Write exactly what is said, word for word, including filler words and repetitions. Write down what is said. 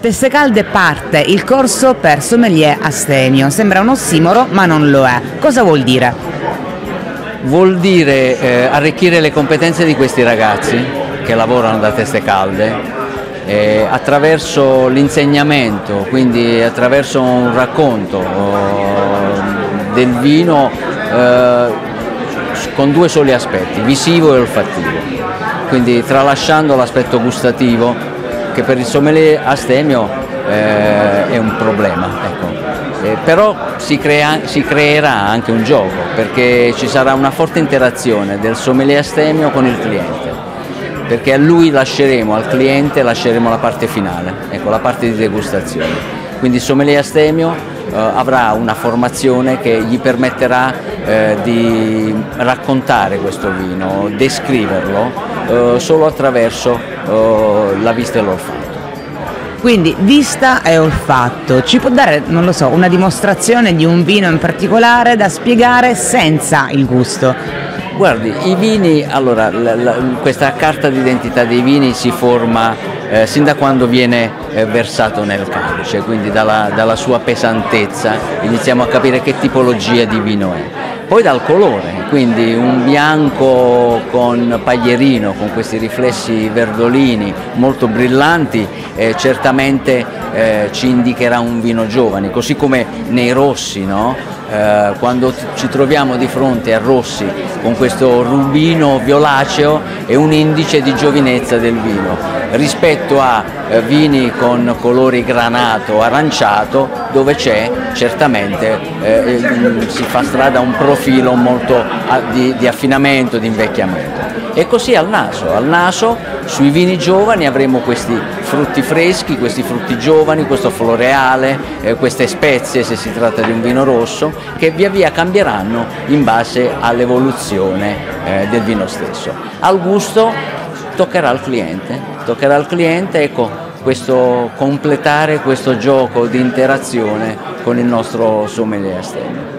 Teste Calde parte il corso per sommelier astemio. Sembra un ossimoro, ma non lo è. Cosa vuol dire? Vuol dire eh, arricchire le competenze di questi ragazzi che lavorano da Teste Calde eh, attraverso l'insegnamento, quindi attraverso un racconto oh, del vino eh, con due soli aspetti, visivo e olfattivo. Quindi tralasciando l'aspetto gustativo che per il sommelier astemio eh, è un problema, ecco. eh, però si, crea, si creerà anche un gioco, perché ci sarà una forte interazione del sommelier astemio con il cliente, perché a lui lasceremo, al cliente lasceremo la parte finale, ecco, la parte di degustazione. Quindi il sommelier astemio eh, avrà una formazione che gli permetterà eh, di raccontare questo vino, descriverlo eh, solo attraverso eh, la vista e l'olfatto. Quindi vista e olfatto. Ci può dare, non lo so, una dimostrazione di un vino in particolare da spiegare senza il gusto? Guardi, i vini, allora, la, la, questa carta d'identità dei vini si forma eh, sin da quando viene eh, versato nel calice, quindi dalla, dalla sua pesantezza iniziamo a capire che tipologia di vino è. Poi dal colore, quindi un bianco con paglierino, con questi riflessi verdolini molto brillanti, eh, certamente eh, ci indicherà un vino giovane, così come nei rossi, no? Eh, quando ci troviamo di fronte a rossi con questo rubino violaceo è un indice di giovinezza del vino rispetto a eh, vini con colori granato, aranciato, dove c'è certamente eh, si fa strada un profilo molto a, di, di affinamento, di invecchiamento. E così al naso, al naso sui vini giovani avremo questi frutti freschi, questi frutti giovani, questo floreale, eh, queste spezie se si tratta di un vino rosso, che via via cambieranno in base all'evoluzione eh, del vino stesso. Al gusto toccherà al cliente, toccherà al cliente, ecco, questo completare questo gioco di interazione con il nostro sommelier astemio.